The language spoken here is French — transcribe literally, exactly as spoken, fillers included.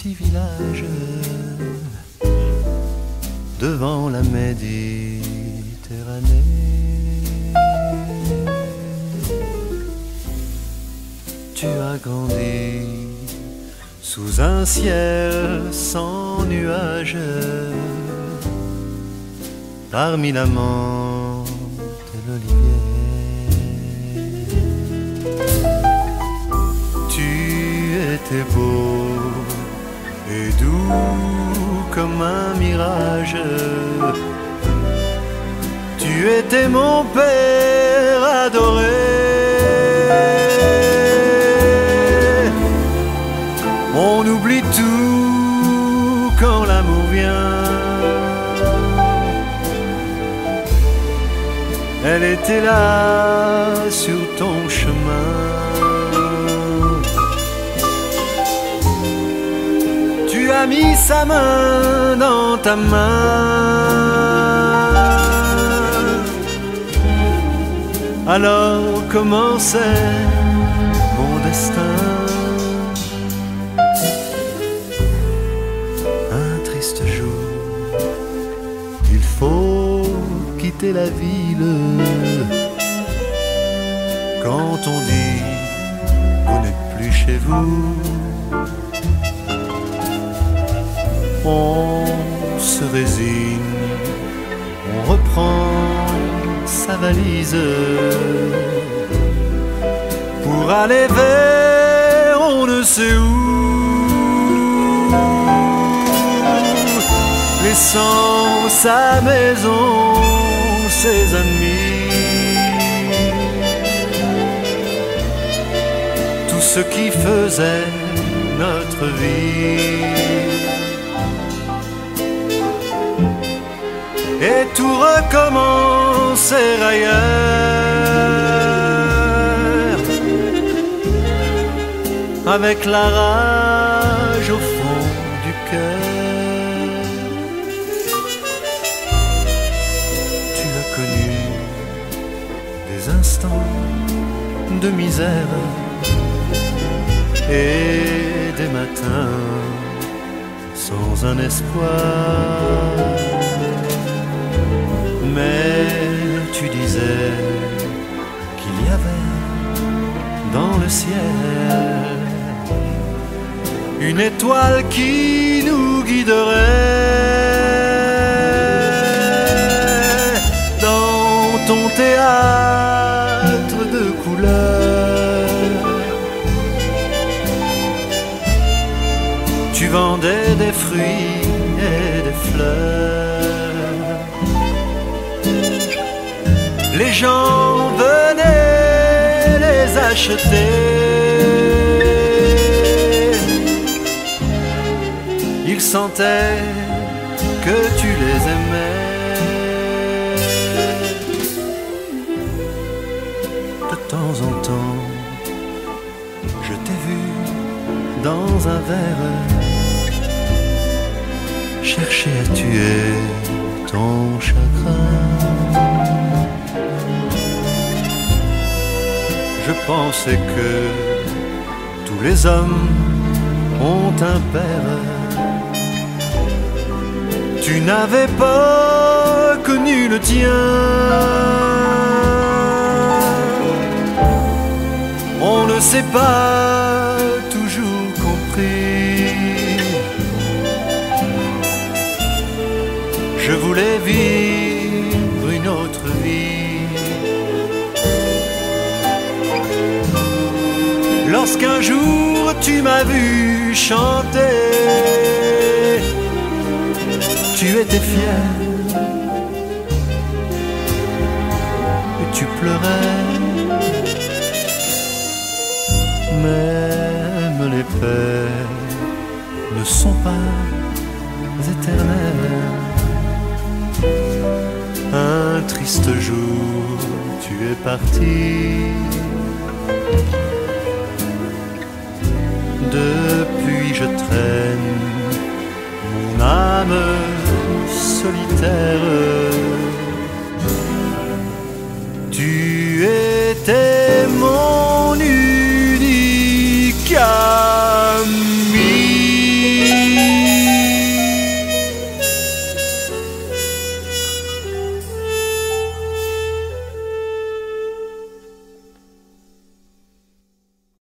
petit village devant la Méditerranée. Tu as grandi sous un ciel sans nuages, parmi la menthe et l'olivier. Tu étais beau et doux comme un mirage. Tu étais mon père adoré. On oublie tout quand l'amour vient. Elle était là sur ton chemin. Tu as mis sa main dans ta main. Alors commençait mon destin. Un triste jour, il faut quitter la ville. Quand on dit vous n'êtes plus chez vous, on se résigne, on reprend sa valise pour aller vers on ne sait où, laissant sa maison, ses amis, tout ce qui faisait notre vie. Et tout recommencer ailleurs, avec la rage au fond du cœur. Tu as connu des instants de misère et des matins sans un espoir. Mais tu disais qu'il y avait dans le ciel une étoile qui nous guiderait dans ton théâtre de couleurs. Tu vendais des fruits et des fleurs. Les gens venaient les acheter. Ils sentaient que tu les aimais. De temps en temps, je t'ai vu dans un verre chercher à tuer ton chagrin. Je pensais que tous les hommes ont un père. Tu n'avais pas connu le tien. On ne s'est pas toujours compris. Je voulais vivre une autre vie. Lorsqu'un jour tu m'as vu chanter, tu étais fier et tu pleurais. Même les paix ne sont pas éternelles. Un triste jour, tu es parti. Depuis je traîne mon âme solitaire